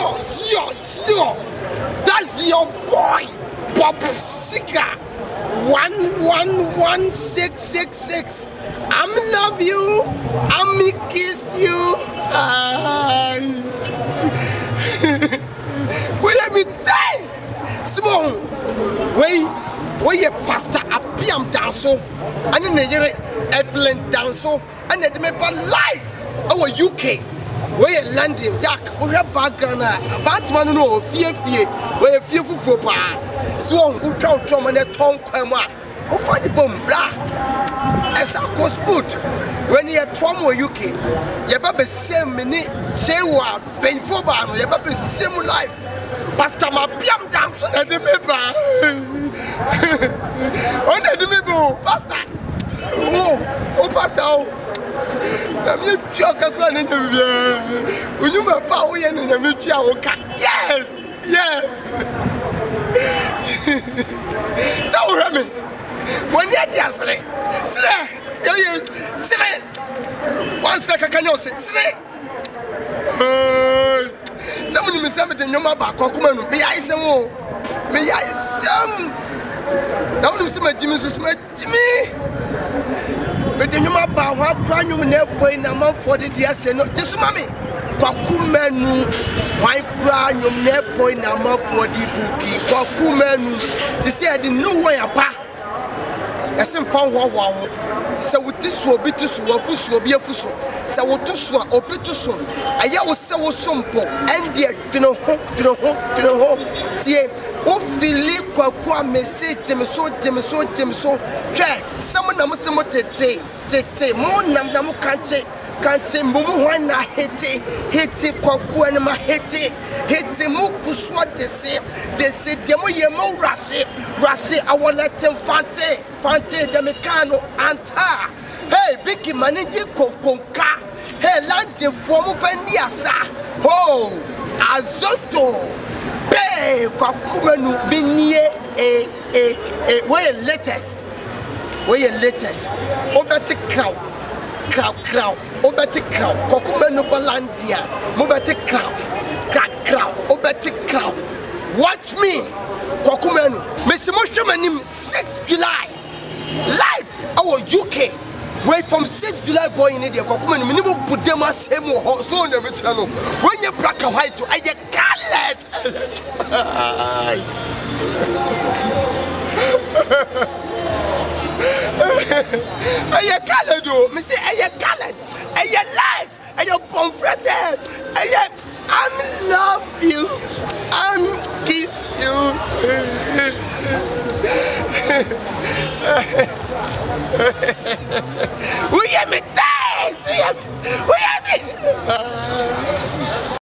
That's your boy, Bob Sika. 111666. I'm love you. I'm kiss you. Let me dance. Simon, where you pastor Apiam danso, and then the Evelyn danso, and then the life our UK. Where you landing, dark, we have background, Batman, no, fear, where you fearful for pa. So, who told Tom and the tongue, Quema, who find the bomb, blah. As I was put, when you are from UK, you have the same minute, say what, painful ban, you have the same life. Pastor Mapiam dancing at the member. On the member, Pastor. Oh, Pastor. I'm your joke. When you are power and yes. So, Remy, when you're just say, once like a canyon, say, someone who is something in your back, may I say more? May I some? Now, you see my Jimmy, but then you might bow how brand new boy in a month for the dear say no, just mammy. Kwaku manu, why brand new boy in a month for the bookie? Kwaku manu, she said, I didn't know where a pa. As in found wow. So with this will be to swafus will be a fusso. So what to swap or bit to soon. I was so simple and yet, you know, see, oh, Philip Kwaku message, Jim so, try someone must say, more number can't say, Mumu, when I hit it, Kwaku and my hit it, Mukus, what they say, Demo Yemo Rashi, I will let them Fante, the Mecano, Anta. Hey, Vicky Manigi Kokonka, hey, Lante Form Veniasa, oh, Azoto, Pay, Kwakumanu, Binie, where letters, Obati Crow, Obati Crow, Kokumanu Balandia, Mobati Crow, Obati Crow. Watch me, Kwakumanu, Mr. Moshumanim, 6 July, live, our UK. Wait from 6 July going in India, Kwakumanu, minimum put them as same or so on the channel. When you black and white to a colored. Are you colored, Missy? Are you colored? Are you life? Are you pomfret? I love you. Kiss you. We have me dance. We have me.